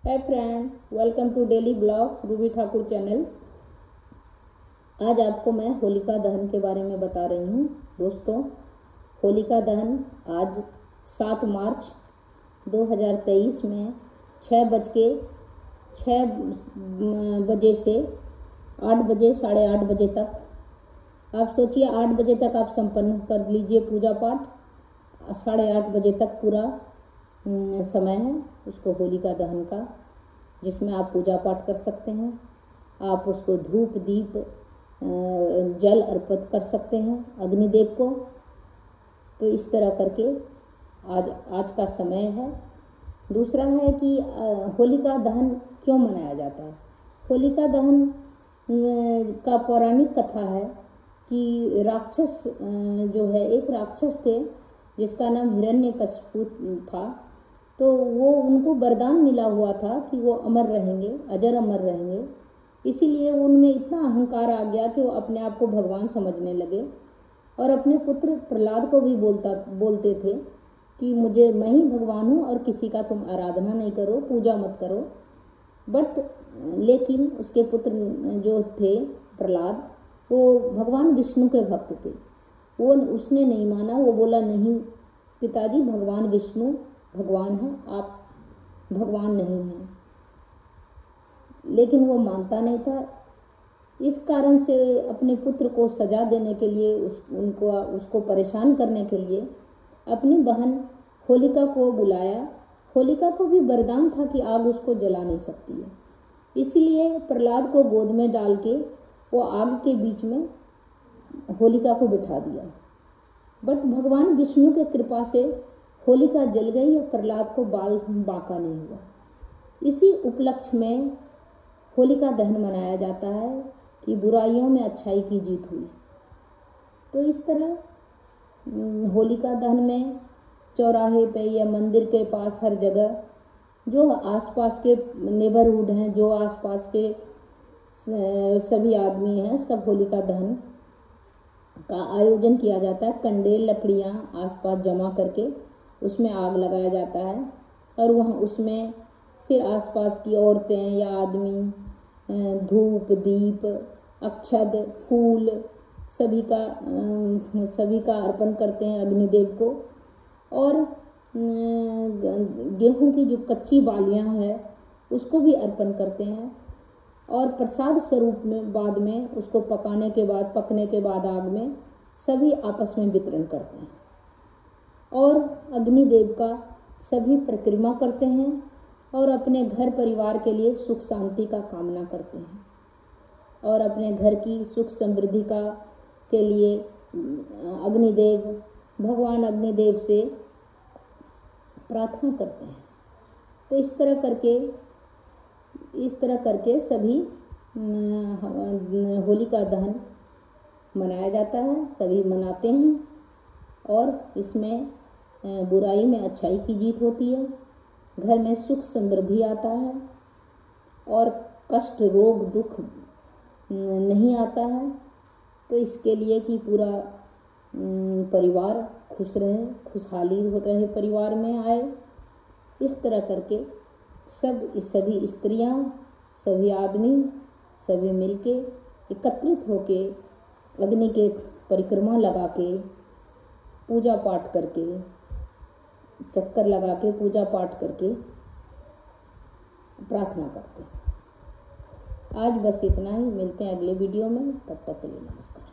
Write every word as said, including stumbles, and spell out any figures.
Hi friend, welcome to daily blogs Ruby Thakur channel. आज आपको मैं होलिका दहन के बारे में बता रही हूँ। दोस्तों, होलिका दहन आज सात मार्च दो हज़ार तेईस में छः बज के छः बजे से आठ बजे साढ़े आठ बजे तक, आप सोचिए आठ बजे तक आप संपन्न कर लीजिए पूजा पाठ। साढ़े आठ बजे तक पूरा समय है उसको होलिका दहन का, जिसमें आप पूजा पाठ कर सकते हैं। आप उसको धूप दीप जल अर्पित कर सकते हैं अग्निदेव को। तो इस तरह करके आज आज का समय है। दूसरा है कि होलिका दहन क्यों मनाया जाता है। होलिका दहन का पौराणिक कथा है कि राक्षस जो है, एक राक्षस थे जिसका नाम हिरण्यकशिपु था। तो वो उनको वरदान मिला हुआ था कि वो अमर रहेंगे, अजर अमर रहेंगे। इसीलिए उनमें इतना अहंकार आ गया कि वो अपने आप को भगवान समझने लगे और अपने पुत्र प्रहलाद को भी बोलता बोलते थे कि मुझे मैं ही भगवान हूँ और किसी का तुम आराधना नहीं करो, पूजा मत करो। बट लेकिन उसके पुत्र जो थे प्रहलाद, वो भगवान विष्णु के भक्त थे। वो उसने नहीं माना। वो बोला नहीं पिताजी, भगवान विष्णु भगवान है, आप भगवान नहीं हैं। लेकिन वो मानता नहीं था। इस कारण से अपने पुत्र को सजा देने के लिए, उस उनको उसको परेशान करने के लिए अपनी बहन होलिका को बुलाया। होलिका को भी वरदान था कि आग उसको जला नहीं सकती है। इसलिए प्रहलाद को गोद में डाल के वो आग के बीच में होलिका को बिठा दिया। बट भगवान विष्णु के कृपा से होलिका जल गई और प्रहलाद को बाल बांका नहीं हुआ। इसी उपलक्ष्य में होलिका दहन मनाया जाता है कि बुराइयों में अच्छाई की जीत हुई। तो इस तरह होलिका दहन में चौराहे पे या मंदिर के पास हर जगह जो आसपास के नेबरहुड हैं, जो आसपास के सभी आदमी हैं, सब होलिका दहन का आयोजन किया जाता है। कंडेल लकड़ियाँ आसपास जमा करके उसमें आग लगाया जाता है और वहाँ उसमें फिर आसपास की औरतें या आदमी धूप दीप अक्षत फूल सभी का सभी का अर्पण करते हैं अग्निदेव को। और गेहूं की जो कच्ची बालियां हैं उसको भी अर्पण करते हैं और प्रसाद स्वरूप में बाद में उसको पकाने के बाद पकने के बाद आग में सभी आपस में वितरण करते हैं और अग्निदेव का सभी परिक्रमा करते हैं और अपने घर परिवार के लिए सुख शांति का कामना करते हैं और अपने घर की सुख समृद्धि का के लिए अग्निदेव भगवान अग्निदेव से प्रार्थना करते हैं। तो इस तरह करके इस तरह करके सभी होलिका दहन मनाया जाता है, सभी मनाते हैं और इसमें बुराई में अच्छाई की जीत होती है। घर में सुख समृद्धि आता है और कष्ट रोग दुख नहीं आता है। तो इसके लिए कि पूरा परिवार खुश रहे, खुशहाली हो रहे, परिवार में आए। इस तरह करके सब सभी स्त्रियां, सभी आदमी, सभी मिलके एकत्रित होके अग्नि के परिक्रमा लगा के पूजा पाठ करके, चक्कर लगा के पूजा पाठ करके प्रार्थना करते हैं। आज बस इतना ही। मिलते हैं अगले वीडियो में। तब तक के लिए नमस्कार।